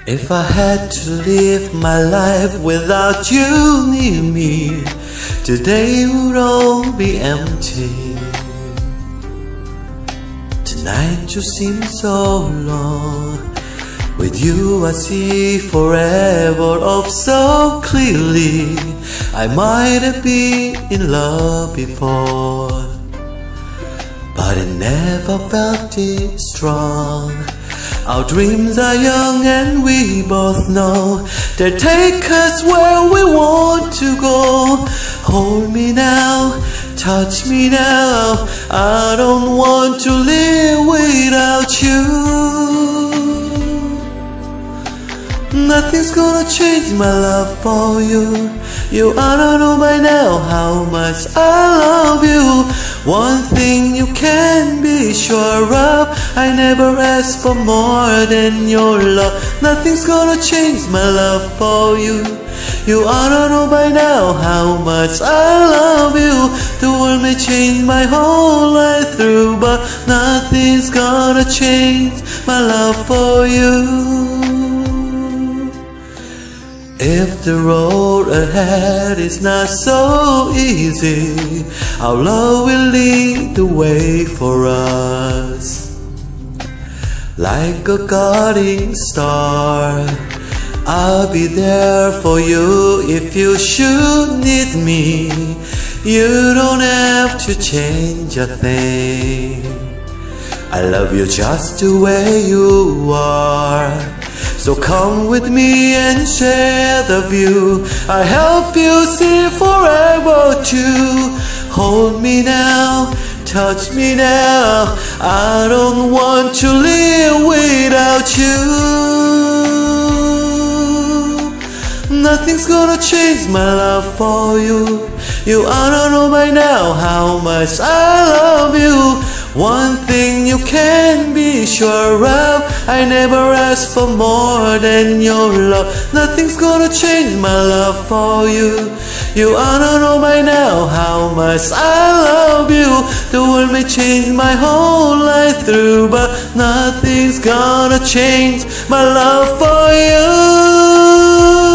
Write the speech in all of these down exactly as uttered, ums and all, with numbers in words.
If I had to live my life without you near me, today would all be empty. Tonight you seem so long. With you I see forever off so clearly. I might have been in love before, but I never felt it strong. Our dreams are young and we both know they take us where we want to go. Hold me now, touch me now, I don't want to live without you. Nothing's gonna change my love for you. You ought to know by now how much I love you. One thing you can be sure of, I never asked for more than your love. Nothing's gonna change my love for you. You ought to know by now how much I love you. The world may change my whole life through, but nothing's gonna change my love for you. If the road ahead is not so easy, our love will lead the way for us. Like a guiding star, I'll be there for you if you should need me. You don't have to change a thing. I love you just the way you are. So come with me and share the view. I help you see forever too. Hold me now, touch me now, I don't want to live without you. Nothing's gonna change my love for you. You ought to know by now how much I love you. One thing you can be sure of, I never asked for more than your love. Nothing's gonna change my love for you. You ought to know by now how much I love you. The world may change my whole life through, but nothing's gonna change my love for you.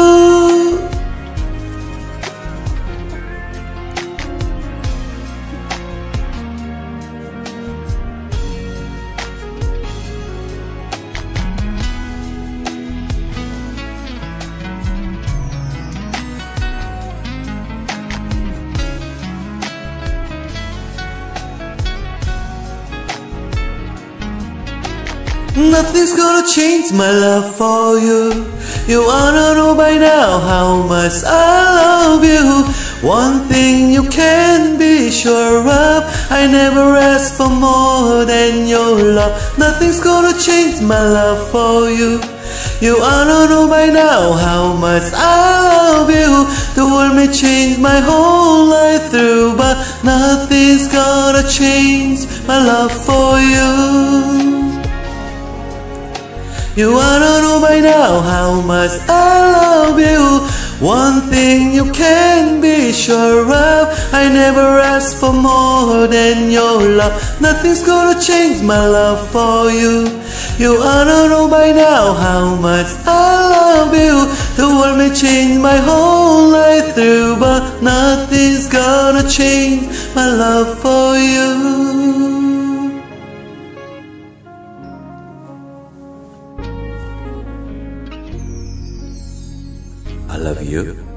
Nothing's gonna change my love for you. You ought to know by now how much I love you. One thing you can be sure of, I never asked for more than your love. Nothing's gonna change my love for you. You ought to know by now how much I love you. The world may change my whole life through, but nothing's gonna change my love for you. You ought to know by now how much I love you. One thing you can be sure of, I never asked for more than your love. Nothing's gonna change my love for you. You ought to know by now how much I love you. The world may change my whole life through, but nothing's gonna change my love for you. I love you.